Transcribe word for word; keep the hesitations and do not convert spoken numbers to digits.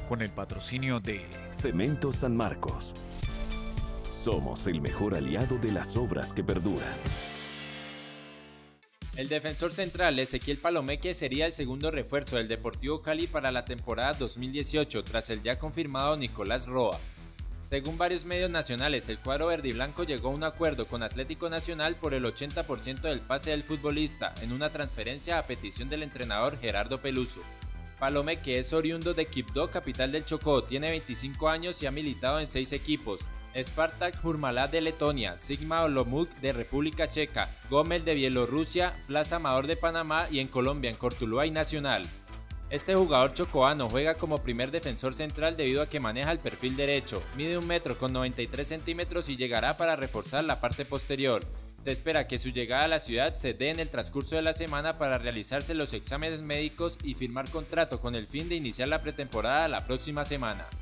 con el patrocinio de Cemento San Marcos. Somos el mejor aliado de las obras que perduran. El defensor central Ezequiel Palomeque sería el segundo refuerzo del Deportivo Cali para la temporada dos mil dieciocho tras el ya confirmado Nicolás Roa. Según varios medios nacionales, el cuadro verdiblanco llegó a un acuerdo con Atlético Nacional por el ochenta por ciento del pase del futbolista en una transferencia a petición del entrenador Gerardo Peluso. Palomeque es oriundo de Quibdó, capital del Chocó, tiene veinticinco años y ha militado en seis equipos: Spartak Jurmalá de Letonia, Sigma Olomouc de República Checa, Gómez de Bielorrusia, Plaza Amador de Panamá y en Colombia en Cortuluá y Nacional. Este jugador chocoano juega como primer defensor central debido a que maneja el perfil derecho, mide un metro con noventa y tres centímetros y llegará para reforzar la parte posterior. Se espera que su llegada a la ciudad se dé en el transcurso de la semana para realizarse los exámenes médicos y firmar contrato con el fin de iniciar la pretemporada la próxima semana.